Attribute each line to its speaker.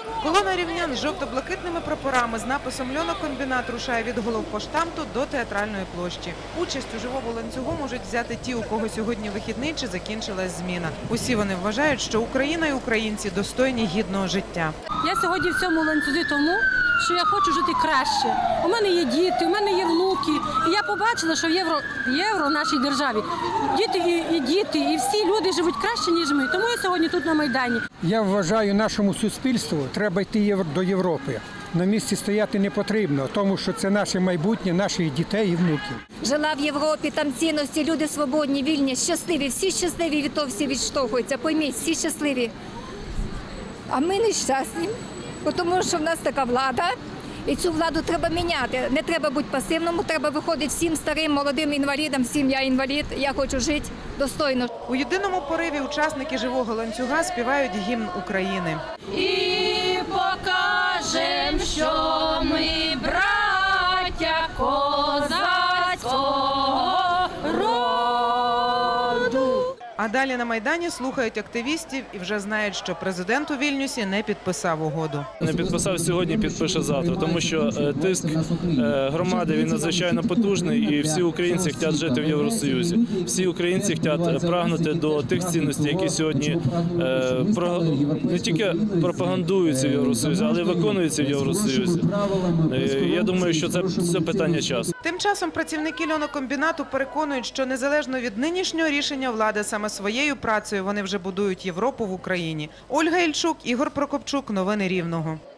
Speaker 1: Колона рівнян з жовто-блакитними прапорами з написом «Льонокомбінат» рушає від головпоштамту до театральної площі. Участь у живому ланцюгу можуть взяти ті, у кого сьогодні вихідний чи закінчилась зміна. Усі вони вважають, що Україна і українці достойні гідного життя.
Speaker 2: Я сьогодні в цьому ланцюзі тому, що я хочу жити краще. У мене є діти, у мене є внуки. І я побачила, що євро в нашій державі. Діти, і всі люди живуть краще, ніж ми. Тому я сьогодні тут на Майдані.
Speaker 3: Я вважаю, нашому суспільству треба йти до Європи. На місці стояти не потрібно, тому що це наше майбутнє, наших дітей і внуків.
Speaker 4: Жила в Європі, там цінності, люди свободні, вільні, щасливі. Всі щасливі, від того всі відштовхуються. Пойміть, всі щасливі. А ми нещасні, тому що в нас така влада. І цю владу треба міняти. Не треба бути пасивному, треба виходити всім старим, молодим інвалідам, всім я інвалід, я хочу жити достойно.
Speaker 1: У єдиному пориві учасники живого ланцюга співають гімн України.
Speaker 2: І покажем, що ми браття козацького роду.
Speaker 1: А далі на Майдані слухають активістів і вже знають, що президент у Вільнюсі не підписав угоду.
Speaker 5: Не підписав сьогодні, підпише завтра, тому що тиск громади він надзвичайно потужний, і всі українці хочуть жити в Євросоюзі. Всі українці хочуть прагнути до тих цінностей, які сьогодні не тільки пропагандуються в Євросоюзі, але й виконуються в Євросоюзі. Я думаю, що це питання часу.
Speaker 1: Тим часом працівники льонокомбінату переконують, що незалежно від нинішнього рішення влади саме своєю працею вони вже будують Європу в Україні. Ольга Ільчук, Ігор Прокопчук. Новини Рівного.